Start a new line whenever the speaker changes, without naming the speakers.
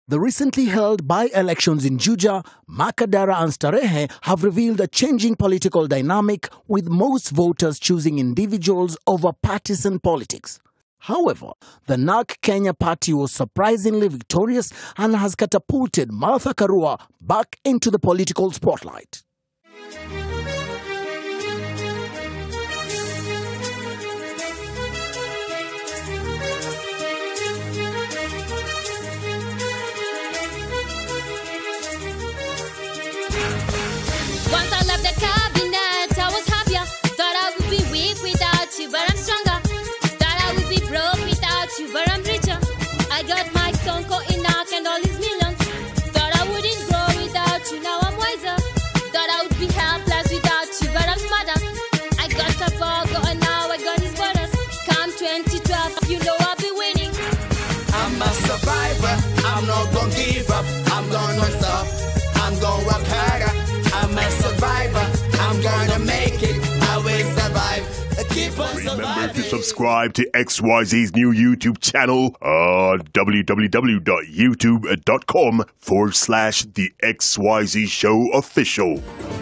The recently held by-elections in Juja, Makadara and Starehe have revealed a changing political dynamic, with most voters choosing individuals over partisan politics. However, the NARC Kenya party was surprisingly victorious and has catapulted Martha Karua back into the political spotlight.
Once I left the cabinet, I was happier. Thought I would be weak without you, but I'm stronger. Thought I would be broke without you, but I'm richer. I got my sonko in NARC and all his millions. Thought I wouldn't grow without you, now I'm wiser. Thought I would be helpless without you, but I'm smarter. I got Kapogo and now I got his borders. Come 2012, you know I'll be winning.
I'm a survivor, I'm not gonna give up. I'm gonna stop, I'm gonna work harder. I'm a survivor, I'm gonna make it, I will survive. Keep on surviving.
Remember to subscribe to XYZ's new YouTube channel on www.youtube.com/The XYZ Show Official.